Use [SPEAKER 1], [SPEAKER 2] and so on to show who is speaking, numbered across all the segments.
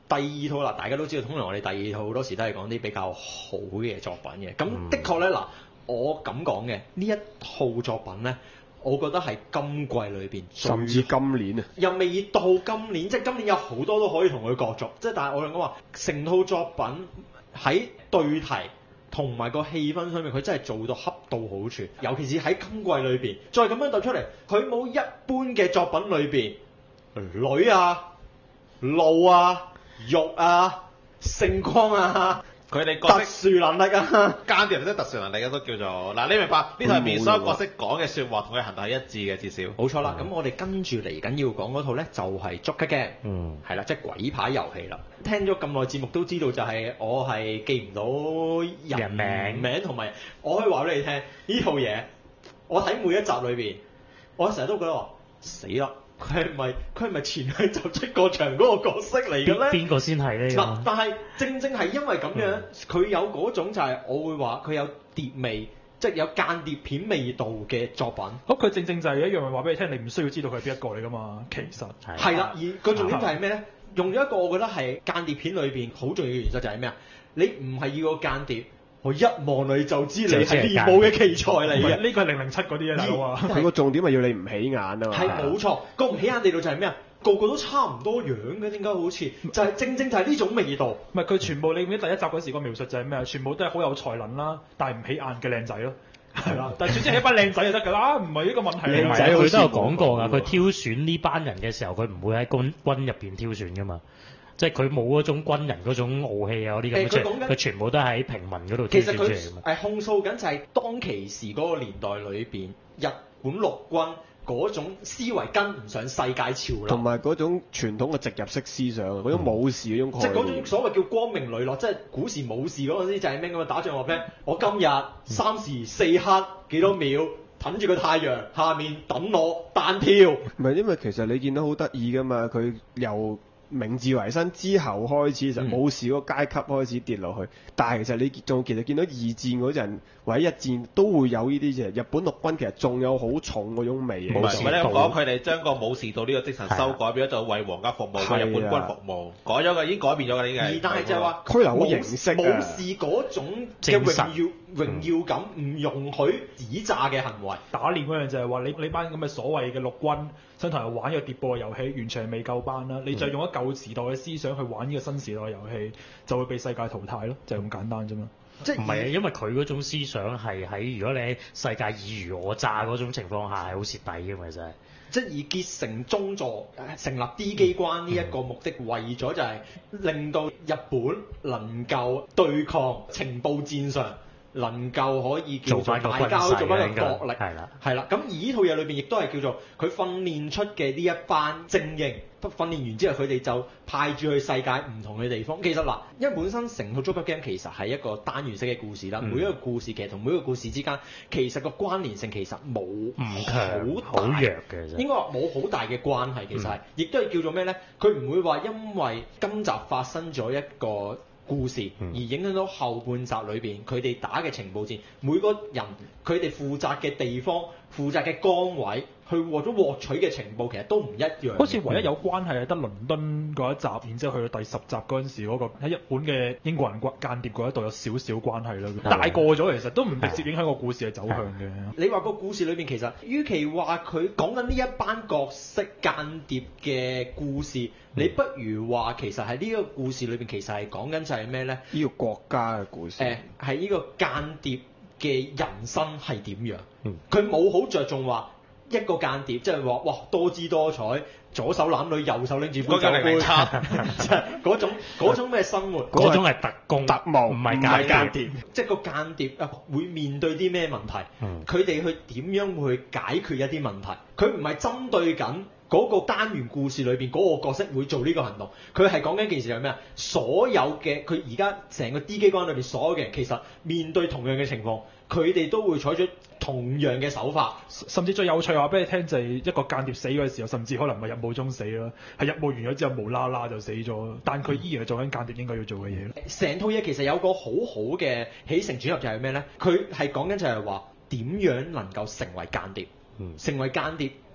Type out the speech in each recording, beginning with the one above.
[SPEAKER 1] 第二套啦，大家都知道，通常我哋第二套好多時都係講啲比較好嘅作品嘅。咁的確咧，嗱，我咁講嘅呢一套作品咧，我覺得係今季裏邊，
[SPEAKER 2] 甚至今年啊，
[SPEAKER 1] 又未到今年，即係今年有好多都可以同佢角逐。即係但係我想講話，成套作品喺對題同埋個氣氛上面，佢真係做到恰到好處。尤其是喺今季裏邊，再咁樣突出嚟，佢冇一般嘅作品裏邊女啊、路啊、肉啊、聖光啊。
[SPEAKER 3] 佢哋
[SPEAKER 1] 特殊能力啊，
[SPEAKER 3] 間諜人都特殊能力嘅都叫做嗱，你明白呢套入面所有角色講嘅説話同佢行動係一致嘅，至少。
[SPEAKER 1] 冇錯啦，咁我哋跟住嚟緊要講嗰套咧就係捉吉嘅，係啦，即係鬼牌遊戲啦。聽咗咁耐節目都知道，就係我係記唔到人名同埋，我可以話俾你聽，呢套嘢我睇每一集裏邊，我成日都覺得話死啦！佢係咪前去就出過場嗰個角色嚟嘅咧？
[SPEAKER 4] 邊個先係咧？
[SPEAKER 1] 嗱，但係正係因為咁樣，佢有嗰種就係我會話佢有諜味，即係有間諜片味道嘅作品。
[SPEAKER 5] 咁佢正就係一樣話俾你聽，你唔需要知道佢係邊一個嚟噶嘛。其實
[SPEAKER 1] 係啦，而個重點就係咩咧？用咗一個我覺得係間諜片裏邊好重要嘅元素就係咩啊？你唔係要個間諜。我一望你就知你係練武嘅奇才嚟嘅，
[SPEAKER 5] 呢個係007嗰啲啊，大佬啊！
[SPEAKER 2] 佢個重點係要你唔起眼啊嘛。
[SPEAKER 1] 係冇錯，個唔起眼地道就係咩啊？個個都差唔多樣嘅，點解好似就係正就係呢種味道。
[SPEAKER 5] 唔係佢全部你記得第一集嗰時個描述就係咩啊？全部都係好有才能啦，但係唔起眼嘅靚仔咯。係啦，但係總之係一班靚仔就得㗎啦，唔係呢個問題。
[SPEAKER 4] 靚仔佢都有講過㗎，佢挑選呢班人嘅時候，佢唔會喺軍入邊挑選㗎嘛。即係佢冇嗰種軍人嗰種傲氣啊嗰啲咁嘅，佢全部都喺平民嗰度挑選出嚟㗎嘛。
[SPEAKER 1] 其實佢控訴緊就係當其時嗰個年代裏邊，日本陸軍嗰種思維跟唔上世界潮流，
[SPEAKER 2] 同埋嗰種傳統嘅植入式思想，嗰種武士嗰種概念，
[SPEAKER 1] 即係嗰種所謂叫光明磊落，即係古時武士嗰陣時就係咩咁啊？打仗話咩？我今日3時4刻幾多秒，等住個太陽下面等我單挑。
[SPEAKER 2] 唔係因為其實你見到好得意㗎嘛，佢由明治維新之後開始就武士嗰個階級開始跌落去，但係其實你仲其實見到二戰嗰陣或者一戰都會有呢啲嘢。日本陸軍其實仲有好重嗰種味。
[SPEAKER 3] 唔係咧，講佢哋將個武士道呢個精神修改，變咗就為皇家服務，為日本軍服務，改咗嘅，已經改變咗嘅呢個。
[SPEAKER 1] 但係就係話
[SPEAKER 2] 拘留好形式
[SPEAKER 1] 武士嗰種嘅榮耀感，唔容許指詐嘅行為。
[SPEAKER 5] 打臉嗰樣就係話你班咁嘅所謂嘅陸軍想同人玩呢個諜報遊戲，完全係未夠班啦！你就用一舊時代嘅思想去玩呢個新時代遊戲，就會被世界淘汰咯，就係咁簡單啫嘛。
[SPEAKER 4] 即係唔係啊？因為佢嗰種思想係喺如果你喺世界爾虞我詐嗰種情況下係好蝕底嘅嘛，真係。
[SPEAKER 1] 即係而結成宗座成立 D 機關呢一個目的，為咗就係令到日本能夠對抗情報戰上。能夠可以叫做大交做翻個角力，係啦。咁而呢套嘢裏邊亦都係叫做佢訓練出嘅呢一班精英，訓練完之後佢哋就派住去世界唔同嘅地方。其實嗱，因為本身成套《捉急 game》其實係一個單元式嘅故事啦，每一個故事其實同每一個故事之間其實個關聯性其實冇好弱嘅，應該話冇好大嘅關係。其實係，亦都係叫做咩咧？佢唔會話因為今集發生咗一個故事而影響到後半集裏邊佢哋打嘅情報戰，每個人佢哋負責嘅地方、負責嘅崗位，去獲取嘅情報其實都唔一樣。
[SPEAKER 5] 好似唯一有關係係得倫敦嗰一集，然之後去到第10集嗰陣時嗰個喺日本嘅英國人間諜嗰一度有少少關係啦。大過咗其實都唔直接影響個故事嘅走向嘅。
[SPEAKER 1] 你話個故事裏邊其實，與其話佢講緊呢一班角色間諜嘅故事，你不如話其實係呢個故事裏邊其實係講緊就係咩咧？
[SPEAKER 2] 呢個國家嘅故事。
[SPEAKER 1] 係呢個間諜嘅人生係點樣？佢冇好着重話。一個間諜，即係話哇多姿多彩，左手攬女，右手拎住杯酒杯，即係嗰種咩生活？
[SPEAKER 4] 嗰種係特工
[SPEAKER 2] 特務，
[SPEAKER 4] 唔係間諜。
[SPEAKER 1] 即係個間諜啊，會面對啲咩問題？佢哋去點樣去解決一啲問題？佢唔係針對緊嗰個單元故事裏邊嗰個角色會做呢個行動，佢係講緊件事係咩啊？所有嘅佢而家成個 D 機關裏邊所有嘅人，其實面對同樣嘅情況，佢哋都會採取同樣嘅手法，
[SPEAKER 5] 甚至最有趣話俾你聽就係一個間諜死嘅時候，甚至可能唔係任務中死啦，係任務完咗之後無啦啦就死咗，但佢依然係做緊間諜應該要做嘅嘢。
[SPEAKER 1] 成套嘢其實有個好好嘅起承轉合就係咩呢？佢係講緊就係話點樣能夠成為間諜。成為間諜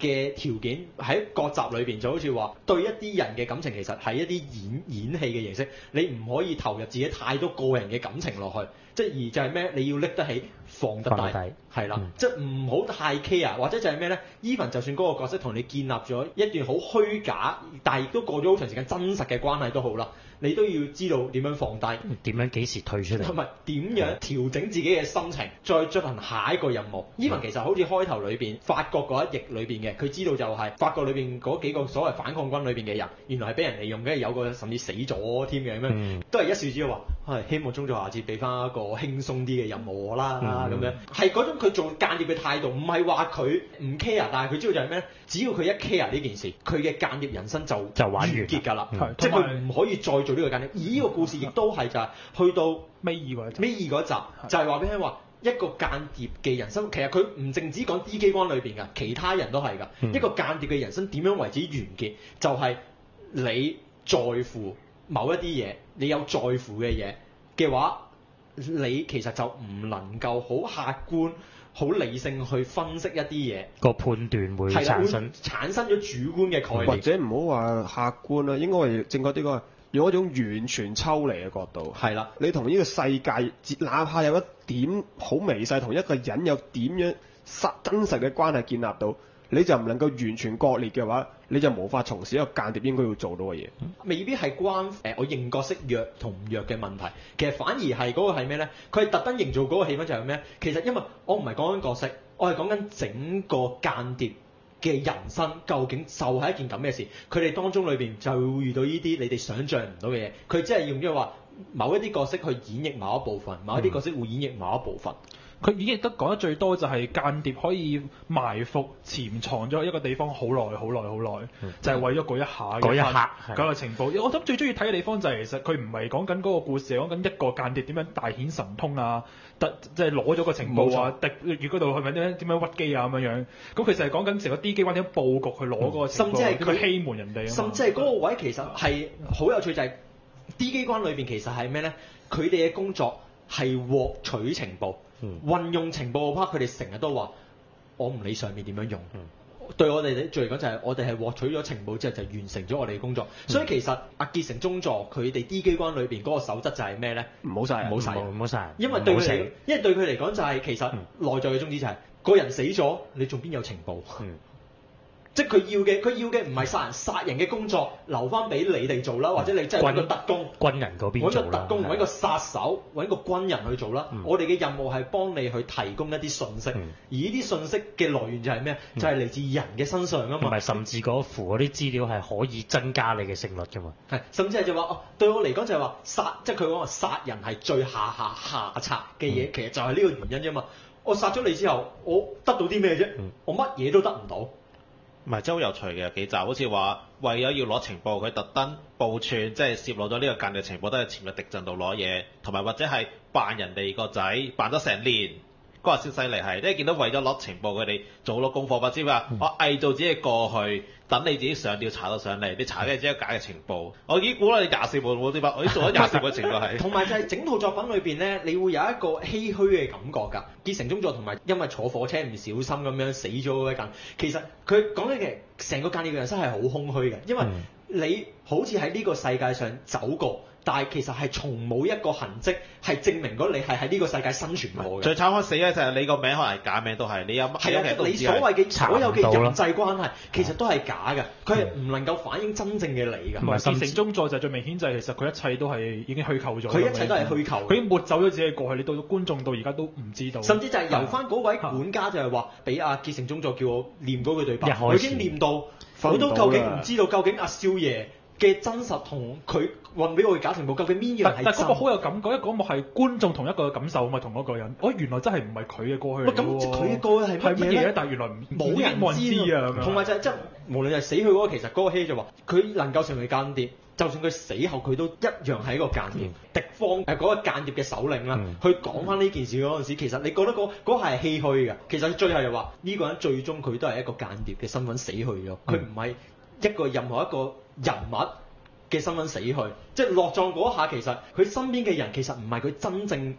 [SPEAKER 1] 嘅條件喺各集裏邊就好似話對一啲人嘅感情其實係一啲演戲嘅形式，你唔可以投入自己太多個人嘅感情落去，即係而就係咩？你要拎得起放得低，係啦，即係唔好太 care，或者就係咩咧 ？Even 就算嗰個角色同你建立咗一段好虛假，但係亦都過咗好長時間真實嘅關係都好啦，你都要知道點樣放低，
[SPEAKER 4] 點樣幾時退出嚟，
[SPEAKER 1] 同埋點樣調整自己嘅心情，再進行下一個任務。Even 其實好似開頭裏邊法國嗰一役裏邊嘅，佢知道就係法國裏邊嗰幾個所謂反抗軍裏邊嘅人，原來係俾人利用嘅，有個甚至死咗添嘅咁樣，都係一笑之話，係希望中佐下次俾翻一個輕鬆啲嘅任務我啦咁樣，係嗰種佢做間諜嘅態度，唔係話佢唔 care，但係佢知道就係咩？只要佢一 care 呢件事，佢嘅間諜人生就
[SPEAKER 4] 玩完
[SPEAKER 1] 結㗎啦，即係佢唔可以再做呢個間諜。而呢個故事亦都係就係去到
[SPEAKER 5] 尾二嗰集，
[SPEAKER 1] 就係話俾你聽話一個間諜嘅人生，其實佢唔淨止講 D 機關裏邊㗎，其他人都係㗎。一個間諜嘅人生點樣為之完結？就係你在乎某一啲嘢，你有在乎嘅嘢嘅話，你其實就唔能夠好客觀、好理性去分析一啲嘢，
[SPEAKER 4] 個判斷會產生
[SPEAKER 1] 咗主觀嘅概念，
[SPEAKER 2] 或者唔好話客觀啦，應該係正確啲講，用一種完全抽離嘅角度。
[SPEAKER 1] 係啦，
[SPEAKER 2] 你同呢個世界，哪怕有一點好微細，同一個人有點樣真實嘅關係建立到，你就唔能夠完全割裂嘅話，你就無法從事一個間諜應該要做到嘅嘢。
[SPEAKER 1] 未必係關我認角色弱同唔弱嘅問題，其實反而係嗰個係咩呢？佢係特登營造嗰個氣氛就係咩？其實因為我唔係講緊角色，我係講緊整個間諜嘅人生究竟就係一件咁嘅事。佢哋當中裏邊就會遇到呢啲你哋想像唔到嘅嘢。佢只係用咗話某一啲角色去演繹某一部分，某一啲角色會演繹某一部分。
[SPEAKER 5] 佢演繹得講得最多就係間諜可以埋伏潛藏咗一個地方好耐，就係為咗嗰一下嗰個情報。我諗最中意睇嘅地方就係其實佢唔係講緊嗰個故事，係講緊一個間諜點樣大顯神通啊，即係攞咗個情報啊，越嗰度係咪點樣屈機啊咁樣。咁其實係講緊成個 D 機關點樣佈局去攞嗰個情報，
[SPEAKER 1] 甚至係佢
[SPEAKER 5] 欺瞞人哋。
[SPEAKER 1] 甚至係嗰個位其實係好有趣，就係 D 機關裏邊其實係咩呢？佢哋嘅工作係獲取情報。運用情報嗰 part，佢哋成日都話：我唔理上面點樣用。對我哋嚟講就係我哋係獲取咗情報之後就完成咗我哋嘅工作。所以其實阿結成中佐佢哋 D 機關裏邊嗰個守則就係咩呢？唔好殺人，因為對佢嚟講就係其實內在嘅宗旨就係個人死咗，你仲邊有情報？即係佢要嘅唔係殺人嘅工作留翻俾你哋做啦，或者你真係揾個特工，
[SPEAKER 4] 軍人嗰邊做啦，
[SPEAKER 1] 揾個特工，揾個殺手，揾個軍人去做啦。我哋嘅任務係幫你去提供一啲信息，而呢啲信息嘅來源就係咩？就係嚟自人嘅身上啊嘛。
[SPEAKER 4] 同埋甚至嗰符嗰啲資料係可以增加你嘅勝率㗎嘛。
[SPEAKER 1] 係，甚至係就話對我嚟講就係話即係佢講話殺人係最下策嘅嘢，其實就係呢個原因啫嘛。我殺咗你之後，我得到啲咩啫？我乜嘢都得唔到。
[SPEAKER 3] 唔係真係好有趣嘅幾集，好似話為咗要攞情報，佢特登報串，即係泄露咗呢個間諜情報，都係潛入敵陣度攞嘢，同埋或者係扮人哋個仔，扮咗成年。嗰個先犀利係，即係見到為咗攞情報，佢哋做好多功課，或者話我偽造自己過去，等你自己上吊查到上嚟，你查嘅只係假嘅情報。我已經估啦，你24部冇啲乜，我已經做咗24部情報係。
[SPEAKER 1] 同埋就係整套作品裏邊咧，你會有一個唏噓嘅感覺㗎。結成中佐同埋因為坐火車唔小心咁樣死咗嗰一間，其實佢講緊嘅成個間諜嘅人生係好空虛嘅，因為你好似喺呢個世界上走過。但係其實係從冇一個痕跡係證明咗你係喺呢個世界生存過嘅。
[SPEAKER 3] 最慘開死咧就係你個名可能係假名都係，你有乜嘢
[SPEAKER 1] 你所謂嘅所有嘅人際關係其實都係假嘅，佢係唔能夠反映真正嘅你㗎。
[SPEAKER 5] 唔係結成中佐就最明顯就係其實佢一切都係已經虛構咗。
[SPEAKER 1] 佢一切都係虛構。
[SPEAKER 5] 佢已經抹走咗自己嘅過去，你到觀眾到而家都唔知道。甚
[SPEAKER 1] 至就係由翻嗰位管家就係話，俾阿結成中佐叫我念嗰句對白，佢已經念到，我都究竟唔知道究竟阿少爺嘅真實同佢運俾我嘅假情報究竟邊樣係真？
[SPEAKER 5] 但嗰個好有感覺，一個幕係觀眾同一個感受嘛，同嗰個人，原來真係唔係佢嘅過去嚟喎。
[SPEAKER 1] 咁佢嘅過去係乜嘢咧？
[SPEAKER 5] 但係原來
[SPEAKER 1] 冇人知啊。同埋就係即係無論係死去嗰個，其實嗰個希就話佢能夠成為間諜，就算佢死後佢都一樣係一個間諜。敵方嗰個間諜嘅首領啦，去講翻呢件事嗰陣時，其實你覺得嗰係唏噓嘅。其實最後又話呢個人最終佢都係一個間諜嘅身份死去咗，佢唔係一個任何一個人物嘅身份死去，即係落葬嗰一下，其實佢身邊嘅人其實唔係佢真正嘅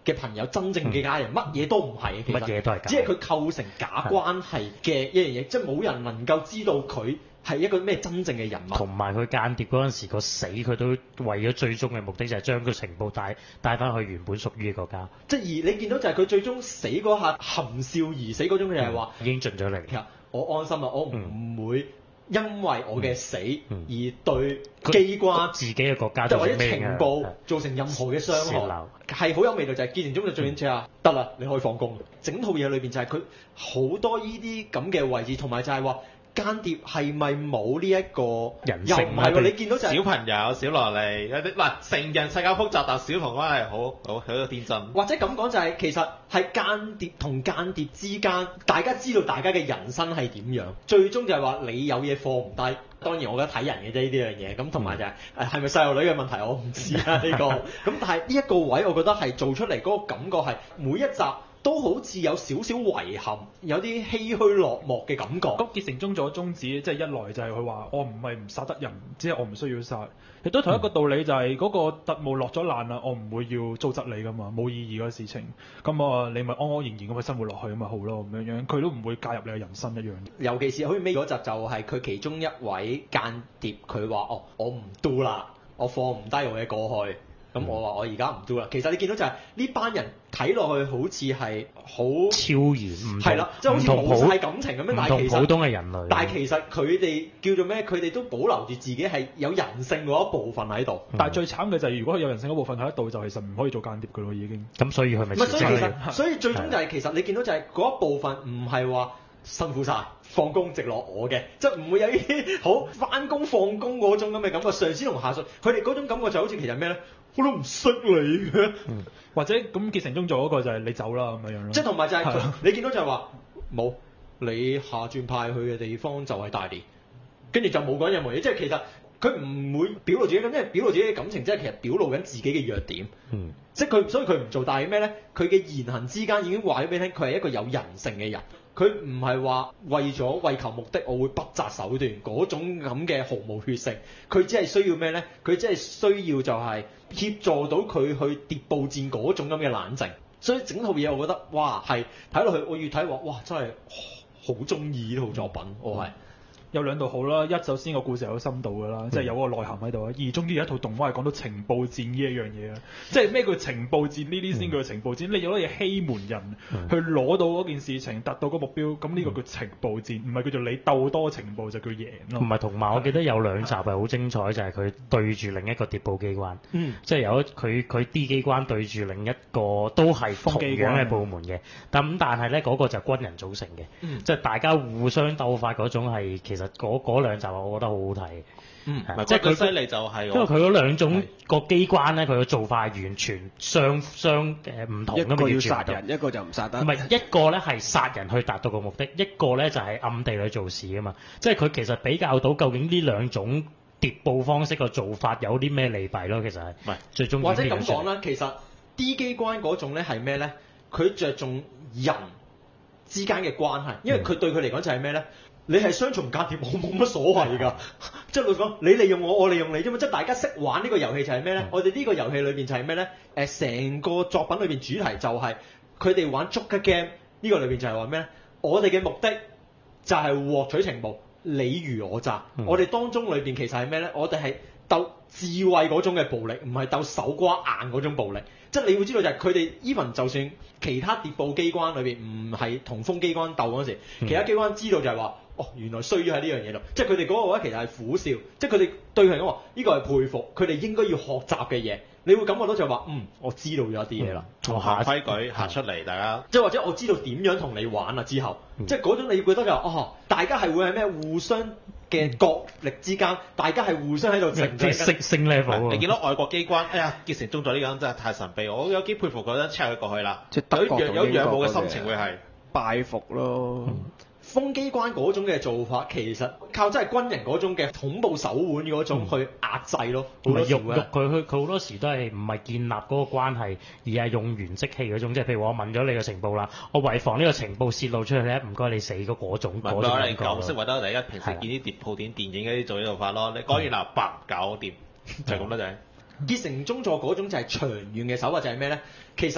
[SPEAKER 1] 嘅朋友、真正嘅家人，乜嘢都唔係，其實
[SPEAKER 4] 乜嘢都係假，
[SPEAKER 1] 只係佢構成假關係嘅一樣嘢，即係冇人能夠知道佢係一個咩真正嘅人物。
[SPEAKER 4] 同埋佢間諜嗰陣時個死，佢都為咗最終嘅目的就係將個情報帶翻去原本屬於嘅國家。
[SPEAKER 1] 即係而你見到就係佢最終死嗰下含笑而死嗰種，就係話
[SPEAKER 4] 已經盡咗力。
[SPEAKER 1] 其實我安心啦，我唔會因為我嘅死而對機關、
[SPEAKER 4] 自己嘅國家
[SPEAKER 1] 或者情報造成任何嘅傷害，係好有味道。就係結成中就最緊要啊，得啦，你可以放工。整套嘢裏邊就係佢好多呢啲咁嘅位置，同埋就係話間諜係咪冇呢一個
[SPEAKER 4] 人性？
[SPEAKER 1] 又唔係喎，你見到就係
[SPEAKER 3] 小朋友、小蘿莉有啲嗱，成人世界複雜，但小童嗰係好天真。
[SPEAKER 1] 或者咁講就係其實係間諜同間諜之間，大家知道大家嘅人生係點樣，最終就係話你有嘢放唔低。當然我覺得睇人嘅啫呢啲樣嘢，咁同埋就係係咪細路女嘅問題我唔知啊呢個。咁但係呢一個位我覺得係做出嚟嗰個感覺係每一集都好似有少少遺憾，有啲唏噓落寞嘅感覺。
[SPEAKER 5] 咁結成中咗宗旨，即係一來就係佢話我唔係唔殺得人，只係我唔需要殺。亦都同一個道理就係嗰個特務落咗難啦，我唔會要糟質你噶嘛，冇意義嘅事情。咁啊，你咪安安然然咁去生活落去咁咪好咯，咁樣佢都唔會介入你嘅人生一樣。
[SPEAKER 1] 尤其是好似尾嗰集就係佢其中一位間諜，佢話我唔 do 啦，我放唔低我嘅過去。咁我話我而家唔 do 啦。其實你見到就係呢班人睇落去好似係好
[SPEAKER 4] 超然，唔
[SPEAKER 1] 係啦，即係好似冇晒感情咁樣，但係其實
[SPEAKER 4] 普通嘅人類。
[SPEAKER 1] 但係其實佢哋叫做咩？佢哋都保留住自己係有人性嗰一部分喺度。
[SPEAKER 5] 但係最慘嘅就係如果佢有人性嗰部分喺度，就其實唔可以做間諜㗎咯已經。
[SPEAKER 4] 咁所以佢咪
[SPEAKER 1] 唔係，所以最終就係其實你見到就係嗰一部分唔係話辛苦晒，放工直落我嘅，即係唔會有呢啲好翻工放工嗰種咁嘅感覺。上司同下屬，佢哋嗰種感覺就好似其實咩咧？我都唔識你嘅，
[SPEAKER 5] 或者咁結成中做嗰個就係你走啦咁樣咯。
[SPEAKER 1] 即係同埋就係你見到就係話冇，你下轉派去嘅地方就係大連，跟住就冇講任何嘢。即係其實佢唔會表露自己咁，因為表露自己嘅感情，即係其實表露緊自己嘅弱點。即係佢，所以佢唔做，但係咩咧？佢嘅言行之間已經話咗俾你聽，佢係一個有人性嘅人。佢唔係話為求目的，我會不擇手段嗰種咁嘅毫無血性。佢只係需要咩咧？佢只係需要就係協助到佢去諜報戰嗰種咁嘅冷靜。所以整套嘢我覺得哇係睇落去，我越睇話哇真係好中意呢套作品，我係。
[SPEAKER 5] 有兩度好啦，一首先個故事有深度㗎啦，即係有個內涵喺度啊。二終於有一套動畫係講到情報戰呢一樣嘢啊，即係咩叫情報戰？呢啲先叫情報戰。你有乜嘢欺瞞人去攞到嗰件事情，達到個目標，咁呢個叫情報戰，唔係叫做你鬥多情報就叫贏咯。
[SPEAKER 4] 唔係，同埋我記得有兩集係好精彩，就係佢對住另一個諜報機關，即係有佢 D 機關對住另一個都係同樣嘅部門嘅，但係咧嗰個就係軍人組成嘅，即係大家互相鬥法嗰種係其實嗰兩集我覺得好好睇，
[SPEAKER 3] 即係佢犀利就係
[SPEAKER 4] 因為佢嗰兩種個機關咧，佢嘅做法係完全相唔同嘅，
[SPEAKER 2] 一個要殺人，一個就唔殺得。
[SPEAKER 4] 唔係，一個咧係殺人去達到個目的，一個咧就係暗地裏做事啊嘛。即係佢其實比較到究竟呢兩種諜報方式嘅做法有啲咩利弊咯。其實係最終
[SPEAKER 1] 或者咁講啦，其實 D 機關嗰種咧係咩咧？佢着重人之間嘅關係，因為佢對佢嚟講就係咩咧？你係雙重間諜，我冇乜所謂㗎。即係老實講，你利用我，我利用你啫嘛。即係大家識玩呢個遊戲就係咩咧？我哋呢個遊戲裏邊就係咩咧？成個作品裏邊主題就係佢哋玩 Joker Game 呢個裏邊就係話咩咧？我哋嘅目的就係獲取情報，你虞我詐。我哋當中裏邊其實係咩咧？我哋係鬥智慧嗰種嘅暴力，唔係鬥手瓜硬嗰種暴力。即係你會知道就係佢哋 even 就算其他諜報機關裏邊唔係同風機關鬥嗰時，其他機關知道就係話。原來衰咗喺呢樣嘢度，即係佢哋嗰個位其實係苦笑，即係佢哋對佢嚟講話呢個係佩服，佢哋應該要學習嘅嘢，你會感覺到就係話我知道咗一啲嘢啦，
[SPEAKER 3] 我下規矩下出嚟，大家
[SPEAKER 1] 即係或者我知道點樣同你玩啦之後，即係嗰種你覺得就大家係會係咩互相嘅角力之間，大家係互相喺度
[SPEAKER 4] 升 level。
[SPEAKER 3] 你見到外國機關，哎呀結成中咗呢個人真係太神秘，我有幾佩服嗰陣 check 佢過去啦，
[SPEAKER 2] 即係德國
[SPEAKER 3] 有仰慕嘅心情會係
[SPEAKER 2] 拜服咯。
[SPEAKER 1] 風機關嗰種嘅做法，其實靠真係軍人嗰種嘅恐怖手腕嗰種去壓制咯。
[SPEAKER 4] 唔係喐佢好多時都係唔係建立嗰個關係，而係用完即棄嗰種。即係譬如我問咗你嘅情報啦，我為防呢個情報泄露出去咧，唔該你死嗰種。
[SPEAKER 3] 唔係你舊式或者第一平時見啲諜報電影嗰啲做呢度法咯。你講完啦，白搞掂就係咁啦，就係。
[SPEAKER 1] 結成中座嗰種就係長遠嘅手法，就係咩咧？其實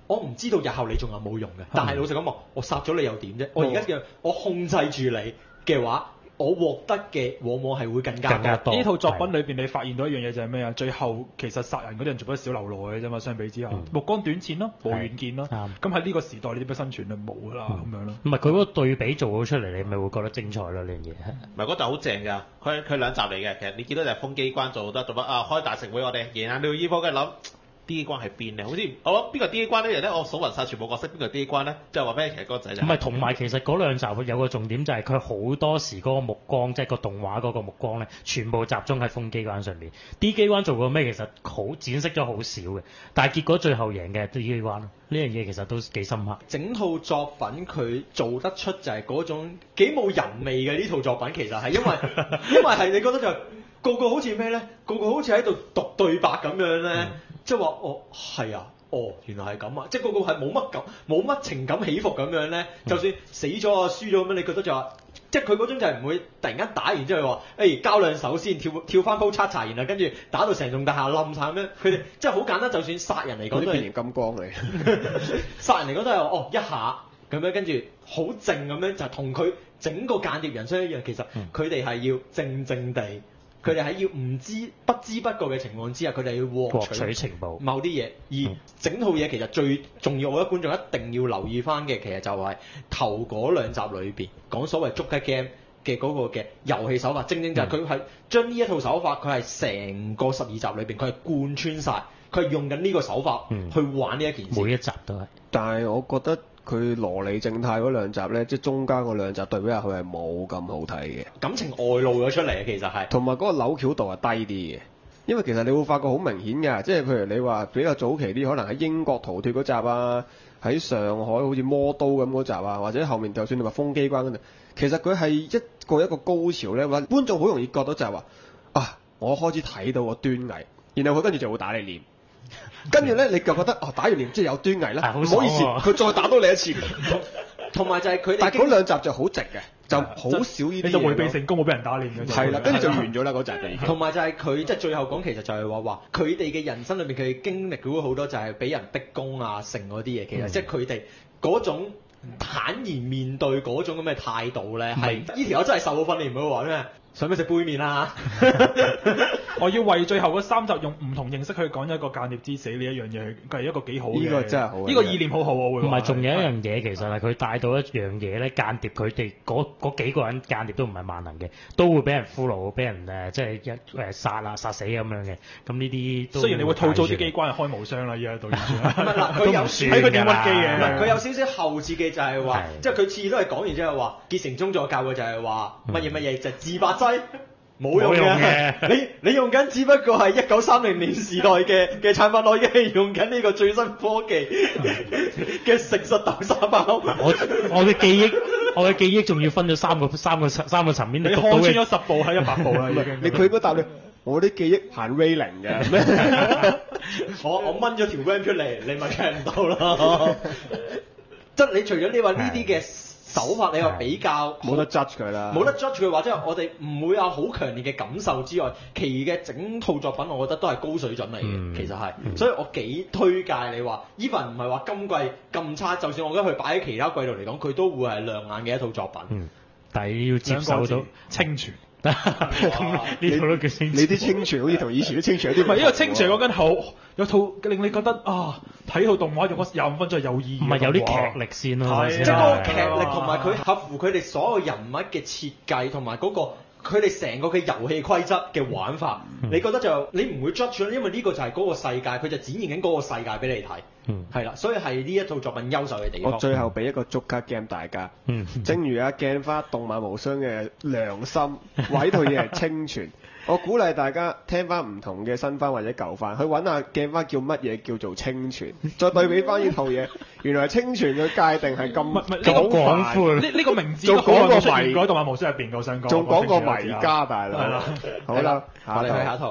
[SPEAKER 1] 我唔知道日後你仲有冇用嘅。但係老實講，我殺咗你又點啫？我而家嘅我控制住你嘅話，我獲得嘅往往係會更加多。
[SPEAKER 5] 呢套作品裏邊，你發現到一樣嘢就係咩啊？最後其實殺人嗰啲人做咗少流落嘅啫嘛，相比之下，目光短淺咯，無遠見咯。咁喺呢個時代，你點樣生存啊？冇㗎啦，咁樣咯。
[SPEAKER 4] 唔係佢嗰個對比做咗出嚟，你咪會覺得精彩咯呢樣嘢。
[SPEAKER 3] 唔係嗰集好正㗎，佢兩集嚟嘅。其實你見到就係風機關做得乜啊？開大食會我哋贏硬了衣科，跟住諗。D 機關係邊咧？好似我諗邊個 D 機關呢樣咧？我數勻晒全部角色，邊個 D 機關咧？即係話俾其實嗰個仔就唔
[SPEAKER 4] 係同埋其實嗰兩集有個重點就係佢好多時嗰個目光，即係個動畫嗰個目光咧，全部集中喺風機關上面。D 機關做過咩？其實好展示咗好少嘅，但係結果最後贏嘅 D 機關呢樣嘢其實都幾深刻。
[SPEAKER 1] 整套作品佢做得出就係嗰種幾冇人味嘅呢套作品，其實係因為係你覺得就個個好似咩咧？個個好似喺度讀對白咁樣咧。即係話係啊，原來係咁啊！即係個個係冇乜情感起伏咁樣咧。就算死咗啊、輸咗咁樣，你覺得就話，即係佢嗰種就係唔會突然間打完之後話，交兩手先，跳翻鋪叉，然後跟住打到成棟大廈冧晒咁樣。佢哋即係好簡單，就算殺人嚟講都係
[SPEAKER 2] 變形金剛嚟。
[SPEAKER 1] 殺人嚟講都係一下咁樣，跟住好靜咁樣，就同佢整個間諜人相一樣。其實佢哋係要靜靜地。佢哋喺要不知不覺嘅情況之下，佢哋要獲取情報某啲嘢，而整套嘢其實最重要，我覺得觀眾一定要留意翻嘅，其實就係頭嗰兩集裏邊講所謂捉雞 game 嘅嗰個嘅遊戲手法，正正就係佢係將呢一套手法，佢係成個12集裏邊，佢係貫穿晒，佢係用緊呢個手法去玩呢一件事。
[SPEAKER 4] 每一集都係。
[SPEAKER 2] 但係我覺得佢羅莉正太嗰兩集咧，即係中間嗰兩集對比下，佢係冇咁好睇嘅。
[SPEAKER 1] 感情外露咗出嚟，其實係。同
[SPEAKER 2] 埋嗰個扭橋度係低啲嘅，因為其實你會發覺好明顯㗎，即係譬如你話比較早期啲，可能喺英國逃脫嗰集啊，喺上海好似魔刀咁嗰集啊，或者後面就算你話風機關嗰度，其實佢係一個高潮咧，話觀眾好容易覺得就係話我開始睇到個端倪，然後佢跟住就會打你臉。跟住咧，你就覺得打完臉即係有端倪啦，唔好意思，佢再打多你一次。
[SPEAKER 1] 同埋就係佢哋，
[SPEAKER 2] 但係嗰兩集就好直嘅，就好少呢啲嘢。
[SPEAKER 5] 你就迴避成功，冇俾人打臉嘅。
[SPEAKER 2] 係啦，跟住就完咗啦嗰集就已經。
[SPEAKER 1] 同埋就係佢即係最後講，其實就係話佢哋嘅人生裏面，佢哋經歷咗好多就係俾人逼宮啊、成嗰啲嘢。其實即係佢哋嗰種坦然面對嗰種咁嘅態度咧，係呢條友真係受過訓練，唔好話咩。想唔想食杯麵啊？
[SPEAKER 5] 我要為最後嗰3集用唔同形式去講一個間諜之死呢一樣嘢，係一個幾好嘅。
[SPEAKER 2] 呢個真係好。
[SPEAKER 5] 呢個意念好好喎。
[SPEAKER 4] 同埋仲有一樣嘢，其實係佢帶到一樣嘢咧，間諜佢哋嗰幾個人間諜都唔係萬能嘅，都會俾人俘虜，俾人即係殺死咁樣嘅。咁呢啲都雖然你會套租啲機關係開無雙啦，依家到現在。
[SPEAKER 1] 佢有
[SPEAKER 5] 睇佢點屈機嘅。
[SPEAKER 1] 佢有少少後設嘅就係話，即係佢次次都係講完之後話結成宗助教嘅就係話乜嘢就自白劑。冇用嘅，你用緊只不過係1930年時代嘅產品，我已經係用緊呢個最新科技嘅誠實豆沙包。
[SPEAKER 4] 我嘅記憶仲要分咗三個層面。
[SPEAKER 5] 你看穿咗10部喺100部啦已經。
[SPEAKER 2] 佢應該答你，我啲記憶限 railing 嘅。
[SPEAKER 1] 我掹咗條 RAM 出嚟，你咪聽唔到咯。即係你除咗你話呢啲嘅手法你話比較
[SPEAKER 2] 冇得 judge 佢啦，
[SPEAKER 1] 冇得 judge 佢，或者我哋唔會有好強烈嘅感受之外，其餘嘅整套作品我覺得都係高水準嚟嘅，其實係，所以我幾推介你話 even 唔係話今季咁差，就算我覺得佢擺喺其他季度嚟講，佢都會係亮眼嘅一套作品。
[SPEAKER 4] 但係要接受到
[SPEAKER 5] 清泉。
[SPEAKER 4] 咁呢套都叫清泉。
[SPEAKER 2] 你啲清泉好似同以前啲清泉有啲
[SPEAKER 5] 唔係，因為清泉嗰間好有套令你覺得睇套動畫用嗰25分鐘係有意義。
[SPEAKER 4] 唔係有啲劇力先咯，
[SPEAKER 1] 即係嗰個劇力同埋佢合乎佢哋所有人物嘅設計同埋嗰個佢哋成個嘅遊戲規則嘅玩法，你覺得就你唔會 judge，因為呢個就係嗰個世界，佢就展現緊嗰個世界俾你睇。係啦，所以係呢一套作品優秀嘅地方。
[SPEAKER 2] 我最後俾一個捉卡 game 大家，正如阿鏡花動漫無雙嘅良心，話呢套嘢係清泉。我鼓勵大家聽翻唔同嘅新番或者舊番，去揾下鏡花叫乜嘢叫做清泉，再對比翻呢套嘢，原來清泉嘅界定係咁廣闊。
[SPEAKER 5] 呢個名字
[SPEAKER 2] 仲講過
[SPEAKER 5] 迷，動漫無雙入邊，我想講。
[SPEAKER 2] 仲講過迷家大佬。好啦，
[SPEAKER 1] 我哋去下一套。